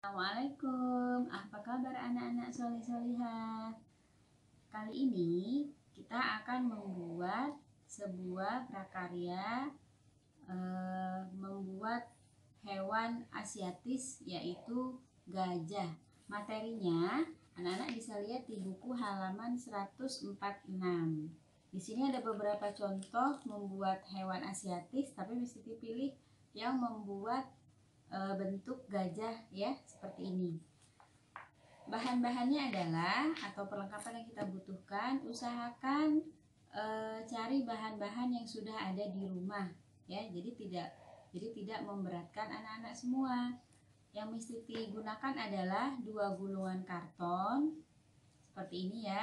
Assalamualaikum, apa kabar anak-anak soleh-solihah? Kali ini kita akan membuat sebuah prakarya membuat hewan asiatis yaitu gajah. Materinya anak-anak bisa lihat di buku halaman 146. Di sini ada beberapa contoh membuat hewan asiatis, tapi mesti dipilih yang membuat bentuk gajah ya, seperti ini. Bahan-bahannya adalah atau perlengkapan yang kita butuhkan, usahakan cari bahan-bahan yang sudah ada di rumah ya, jadi tidak memberatkan anak-anak semua. Yang mesti digunakan adalah 2 gulungan karton seperti ini ya.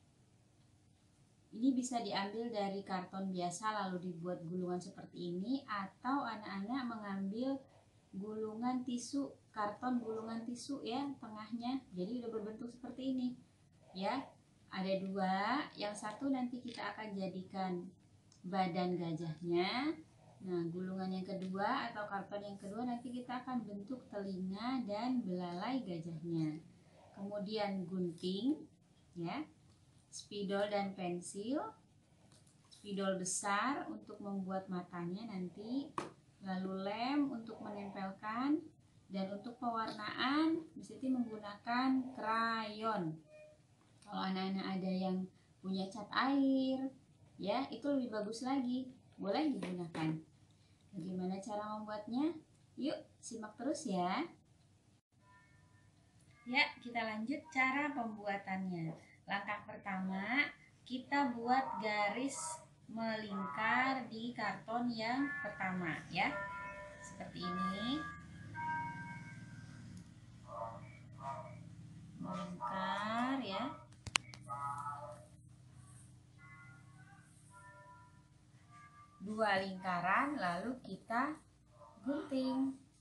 Ini bisa diambil dari karton biasa lalu dibuat gulungan seperti ini, atau anak-anak mengambil gulungan tisu, karton gulungan tisu ya, tengahnya jadi udah berbentuk seperti ini ya. Ada 2, yang satu nanti kita akan jadikan badan gajahnya. Nah, gulungan yang kedua atau karton yang kedua nanti kita akan bentuk telinga dan belalai gajahnya. Kemudian gunting ya, spidol dan pensil. Spidol besar untuk membuat matanya nanti, lalu lem untuk menempelkan, dan untuk pewarnaan mesti menggunakan krayon. Kalau anak-anak ada yang punya cat air ya, itu lebih bagus lagi, boleh digunakan. Bagaimana cara membuatnya? Yuk simak terus ya. Ya, kita lanjut cara pembuatannya. Langkah pertama, kita buat garis melingkar di karton yang pertama ya, seperti ini. Melingkar ya. Dua lingkaran lalu kita gunting.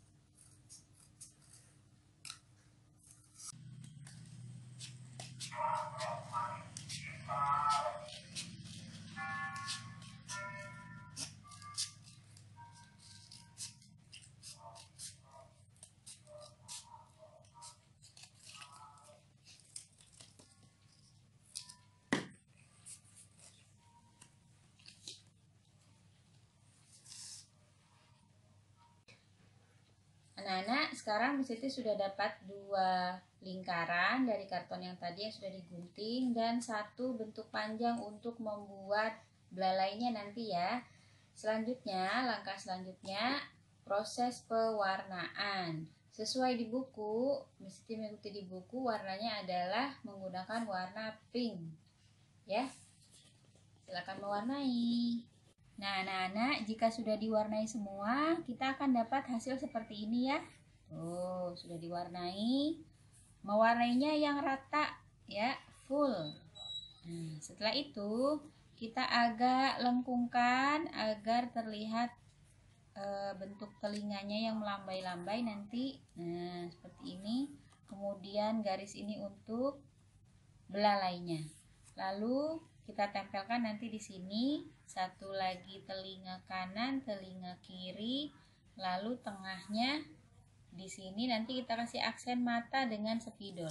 Anak-anak, sekarang Miss Siti sudah dapat 2 lingkaran dari karton yang tadi yang sudah digunting, dan 1 bentuk panjang untuk membuat belalainya nanti ya. Selanjutnya, langkah selanjutnya proses pewarnaan. Sesuai di buku, Miss Siti mengikuti di buku, warnanya adalah menggunakan warna pink ya. Silakan mewarnai. Nah, anak-anak, jika sudah diwarnai semua, kita akan dapat hasil seperti ini ya. Tuh, sudah diwarnai. Mewarnainya yang rata ya, full. Nah, setelah itu kita agak lengkungkan agar terlihat bentuk telinganya yang melambai-lambai nanti. Nah, seperti ini. Kemudian garis ini untuk belalainya. Lalu kita tempelkan nanti di sini, 1 lagi telinga kanan, telinga kiri, lalu tengahnya di sini nanti kita kasih aksen mata dengan spidol.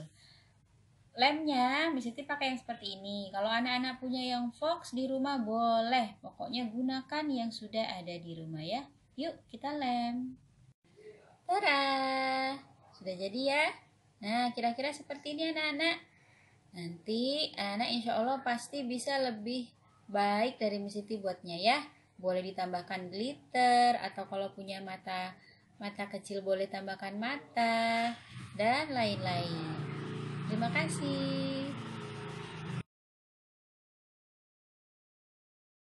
Lemnya Miss Siti pakai yang seperti ini. Kalau anak-anak punya yang fox di rumah boleh, pokoknya gunakan yang sudah ada di rumah ya. Yuk kita lem. Tada! Sudah jadi ya. Nah, kira-kira seperti ini anak-anak. Nanti anak insya Allah pasti bisa lebih baik dari Miss Siti buatnya ya. Boleh ditambahkan glitter, atau kalau punya mata kecil boleh tambahkan mata, dan lain-lain. Terima kasih.